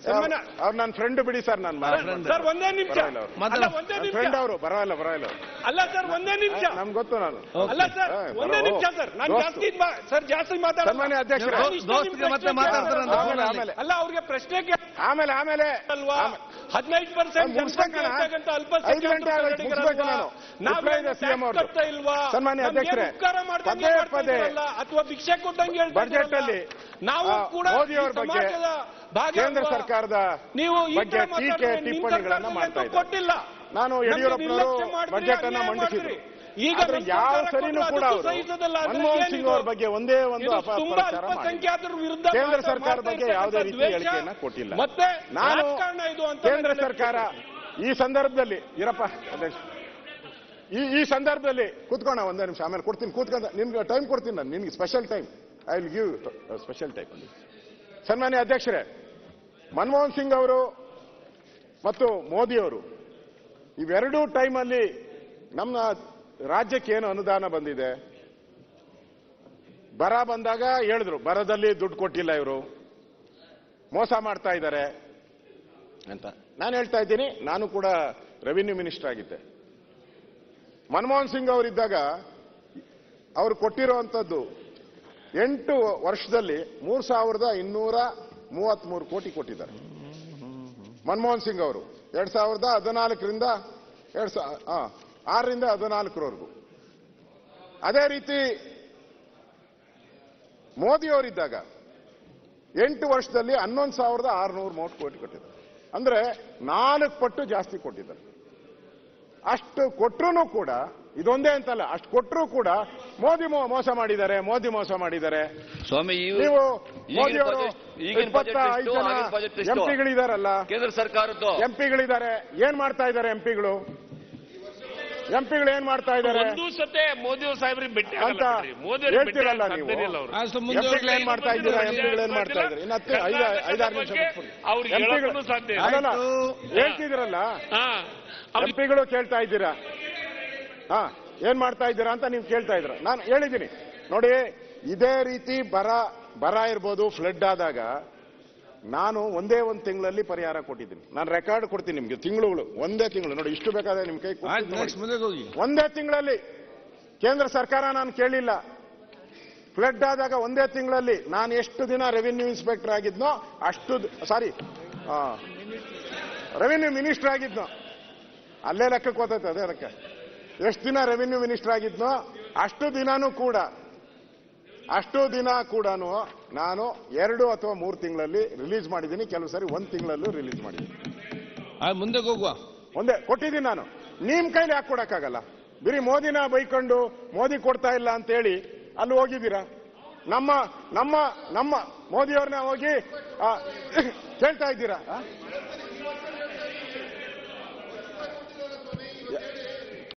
ಅವ್ರು ನನ್ನ ಫ್ರೆಂಡ್ ಬಿಡಿ ಸರ್. ಸರ್ ಒಂದೇ ನಿಮಿಷ ಫ್ರೆಂಡ್ ಅವರು ಪರವಾಗಿಲ್ಲ ಅಲ್ಲ ಸರ್ ಒಂದೇ ನಿಮಿಷ ನಮ್ಗೆ ಗೊತ್ತು. ನಾನು ಅಲ್ಲ ಸರ್ ಒಂದೇ ನಿಮಿಷ ಸರ್ ನಾನು ಜಾಸ್ತಿ ಸನ್ಮಾನ್ಯ ಅಧ್ಯಕ್ಷರೇ ಅಲ್ಲ ಅವ್ರಿಗೆ ಪ್ರಶ್ನೆ ಆಮೇಲೆ ಅಲ್ವಾ 15% ಇಲ್ವಾ ಸನ್ಮಾನ್ಯ ಅಧ್ಯಕ್ಷರೇ ಅಥವಾ ಭಿಕ್ಷೆ ಕೊಟ್ಟಂಗೆ ಬಜೆಟ್ ಅಲ್ಲಿ ನಾವು ಕೂಡ ಮೋದಿಯವರ ಬಗ್ಗೆ ಕೇಂದ್ರ ಸರ್ಕಾರದ ಬಗ್ಗೆ ಟೀಕೆ ಟಿಪ್ಪಣಿಗಳನ್ನ ಮಾಡ್ತಾ ಇದ್ದಾರೆ. ನಾನು ಯಡಿಯೂರಪ್ಪನವರು ಬಜೆಟ್ ಅನ್ನ ಮಂಡಿಸಿದ್ರು. ಈಗ ಯಾವ ಸರಿನೂ ಕೂಡ ಮನಮೋಹನ್ ಸಿಂಗ್ ಅವರ ಬಗ್ಗೆ ಒಂದೇ ಒಂದು ಅಪಪ್ರಚಾರ ಮಾಡಿ ಕೇಂದ್ರ ಸರ್ಕಾರ ಬಗ್ಗೆ ಯಾವುದೇ ರೀತಿ ಹೇಳಿಕೆಯನ್ನ ಕೊಟ್ಟಿಲ್ಲ. ನಾನು ಕೇಂದ್ರ ಸರ್ಕಾರ ಈ ಸಂದರ್ಭದಲ್ಲಿ ಇರಪ್ಪ ಈ ಸಂದರ್ಭದಲ್ಲಿ ಕೂತ್ಕೋಣ ಒಂದೇ ನಿಮಿಷ, ಆಮೇಲೆ ಕೊಡ್ತೀನಿ, ಕೂತ್ಕೊಂಡ ನಿಮ್ಗೆ ಟೈಮ್ ಕೊಡ್ತೀನಿ. ನಾನು ನಿಮ್ಗೆ special time, I will give special time. ಸನ್ಮಾನ್ಯ ಅಧ್ಯಕ್ಷರೇ, ಮನಮೋಹನ್ ಸಿಂಗ್ ಅವರು ಮತ್ತು ಮೋದಿ ಅವರು ಇವೆರಡೂ ಟೈಮಲ್ಲಿ ನಮ್ಮ ರಾಜ್ಯಕ್ಕೆ ಏನು ಅನುದಾನ ಬಂದಿದೆ, ಬರ ಬಂದಾಗ ಹೇಳಿದ್ರು ಬರದಲ್ಲಿ ದುಡ್ಡು ಕೊಟ್ಟಿಲ್ಲ, ಇವರು ಮೋಸ ಮಾಡ್ತಾ ಇದ್ದಾರೆ ಅಂತ. ನಾನು ಹೇಳ್ತಾ ಇದ್ದೀನಿ, ನಾನು ಕೂಡ ರೆವಿನ್ಯೂ ಮಿನಿಸ್ಟರ್ ಆಗಿದ್ದೆ. ಮನಮೋಹನ್ ಸಿಂಗ್ ಅವರಿದ್ದಾಗ ಅವರು ಕೊಟ್ಟಿರುವಂತದ್ದು 8 ವರ್ಷದಲ್ಲಿ 3233 ಕೋಟಿ ಕೊಟ್ಟಿದ್ದಾರೆ. ಮನಮೋಹನ್ ಸಿಂಗ್ ಅವರು 2014ರಿಂದ 6ರಿಂದ 14ರವರೆಗೂ. ಅದೇ ರೀತಿ ಮೋದಿಯವರಿದ್ದಾಗ 8 ವರ್ಷದಲ್ಲಿ 11,600 ಕೋಟಿ ಕೊಟ್ಟಿದ್ದಾರೆ. ಅಂದ್ರೆ 4 ಪಟ್ಟು ಜಾಸ್ತಿ ಕೊಟ್ಟಿದ್ದಾರೆ. ಅಷ್ಟು ಕೊಟ್ಟರು ಕೂಡ ಇದೊಂದೇ ಅಂತಲ್ಲ, ಅಷ್ಟು ಕೊಟ್ಟರು ಕೂಡ ಮೋದಿ ಮೋಸ ಮಾಡಿದ್ದಾರೆ, ಮೋದಿ ಮೋಸ ಮಾಡಿದ್ದಾರೆ. ಸ್ವಾಮಿ, ನೀವು ಮೋದಿಯವರು 25 ಜನ ಎಂಪಿಗಳಿದಾರಲ್ಲ, ಕೇಂದ್ರ ಸರ್ಕಾರದ್ದು ಎಂಪಿಗಳಿದ್ದಾರೆ, ಏನ್ ಮಾಡ್ತಾ ಇದ್ದಾರೆ ಎಂಪಿಗಳು ಏನ್ ಮಾಡ್ತಾ ಇದ್ದಾರೆ ಮೋದಿ ಸಾಹೇಬ್ರಿಗೆ ಬಿಟ್ಟು ಅಂತ ಹೇಳ್ತಿರಲ್ಲ ನೀವು. ಎಂಪಿಗಳು ಏನ್ ಮಾಡ್ತಾ ಇದ್ದೀರಾ, ಎಂಪಿಗಳು ಏನ್ ಮಾಡ್ತಾ ಇದ್ದಾರೆ? ಇನ್ನು 5-6 ನಿಮಿಷ ಹೇಳ್ತಿದ್ದೀರಲ್ಲ, ಎಂಪಿಗಳು ಕೇಳ್ತಾ ಇದ್ದೀರಾ, ಏನ್ ಮಾಡ್ತಾ ಇದ್ದೀರಾ ಅಂತ ನೀವು ಕೇಳ್ತಾ ಇದ್ರ. ನಾನು ಹೇಳಿದ್ದೀನಿ ನೋಡಿ, ಇದೇ ರೀತಿ ಬರ ಇರ್ಬೋದು, ಫ್ಲಡ್ ಆದಾಗ ನಾನು ಒಂದೇ ಒಂದು ತಿಂಗಳಲ್ಲಿ ಪರಿಹಾರ ಕೊಟ್ಟಿದ್ದೀನಿ. ನಾನು ರೆಕಾರ್ಡ್ ಕೊಡ್ತೀನಿ ನಿಮ್ಗೆ, ತಿಂಗಳುಗಳು, ಒಂದೇ ತಿಂಗಳು ನೋಡಿ, ಇಷ್ಟು ಬೇಕಾದ್ರೆ ನಿಮ್ ಕೈ ಒಂದೇ ತಿಂಗಳಲ್ಲಿ. ಕೇಂದ್ರ ಸರ್ಕಾರ ನಾನು ಕೇಳಿಲ್ಲ. ಫ್ಲಡ್ ಆದಾಗ ಒಂದೇ ತಿಂಗಳಲ್ಲಿ ನಾನು ಎಷ್ಟು ದಿನ ರೆವಿನ್ಯೂ ಇನ್ಸ್ಪೆಕ್ಟರ್ ಆಗಿದ್ನೋ ರೆವಿನ್ಯೂ ಮಿನಿಸ್ಟರ್ ಆಗಿದ್ನೋ, ಅಲ್ಲೇ ಲೆಕ್ಕಕ್ಕೆ ಹೋಗ್ತೈತೆ, ಅದೇ ಲೆಕ್ಕ. ಎಷ್ಟು ದಿನ ರೆವಿನ್ಯೂ ಮಿನಿಸ್ಟರ್ ಆಗಿದ್ನೋ ಅಷ್ಟು ದಿನ ಕೂಡ ನಾನು 2 ಅಥವಾ 3 ತಿಂಗಳಲ್ಲಿ ರಿಲೀಸ್ ಮಾಡಿದ್ದೀನಿ. ಕೆಲವು ಸರಿ 1 ತಿಂಗಳಲ್ಲೂ ರಿಲೀಸ್ ಮಾಡಿದ್ದೀನಿ. ಮುಂದೆ ಹೋಗುವ ಒಂದೇ ಕೊಟ್ಟಿದ್ದೀನಿ ನಾನು. ನಿಮ್ ಕೈಲಿ ಯಾಕೆ ಕೊಡಕ್ಕಾಗಲ್ಲ? ಬರೀ ಮೋದಿನ ಬೈಕೊಂಡು ಮೋದಿ ಕೊಡ್ತಾ ಇಲ್ಲ ಅಂತ ಹೇಳಿ ಅಲ್ಲಿ ಹೋಗಿದ್ದೀರಾ. ನಮ್ಮ ಮೋದಿಯವ್ರನ್ನ ಹೋಗಿ ಕೇಳ್ತಾ ಇದ್ದೀರಾ.